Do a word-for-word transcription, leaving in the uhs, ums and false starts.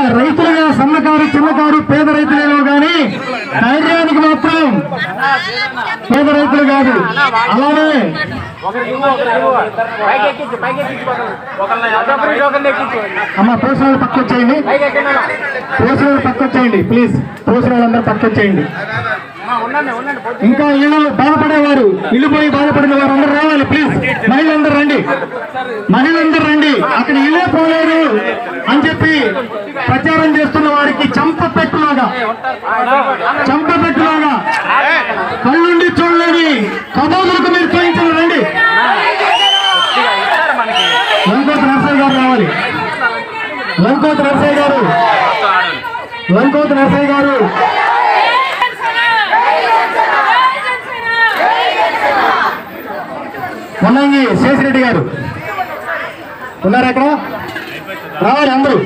రైతులుగా సన్నకారు చిన్నకారు పేద రైతులేమో కానీ ధైర్యానికి మాత్రం పేద రైతులు కాదు. అలానే అమ్మ పోసిన వాళ్ళు పక్క వచ్చేయండి, పోసిన వాళ్ళు పక్క వచ్చేయండి ప్లీజ్, పోసిన వాళ్ళందరూ పక్క వచ్చేయండి. ఇంకా ఇళ్ళు బాధపడేవారు, ఇల్లు పోయి బాధపడిన వారు అందరూ రావాలి ప్లీజ్. మహిళలందరూ రండి, మహిళలందరూ రండి. అక్కడ ఇల్లే పోలేరు అని చెప్పి ప్రచారం చేస్తున్న వారికి చంప పెట్టులాగా చంప పెట్టులాగా కళ్ళుండి చూడలేని కబోదులకు మీరు చూపించాలి. రండి, లంకోతి నరసయ్య గారు రావాలి. లంకోతి నరసయ్య గారు లంకోతి నరసయ్య గారు మొన్నంగి శేషిరెడ్డి గారు ఉన్నారు అక్కడ, రావాలి అందరూ.